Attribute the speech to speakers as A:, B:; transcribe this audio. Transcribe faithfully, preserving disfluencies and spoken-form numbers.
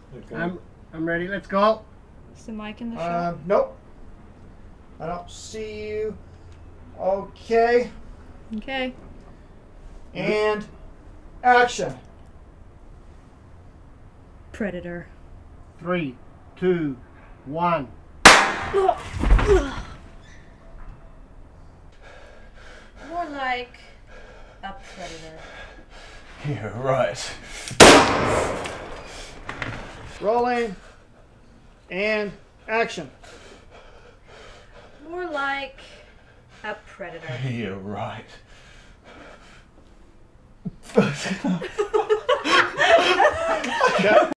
A: Okay.
B: I'm I'm ready. Let's go.
C: Is the mic in the shot?
D: Um, nope. I don't see you. Okay.
C: Okay.
D: And action.
C: Predator.
B: Three, two, one.
C: More like a predator.
A: You're right.
D: Rolling. And action.
C: More like a predator.
A: You're right.
D: Okay.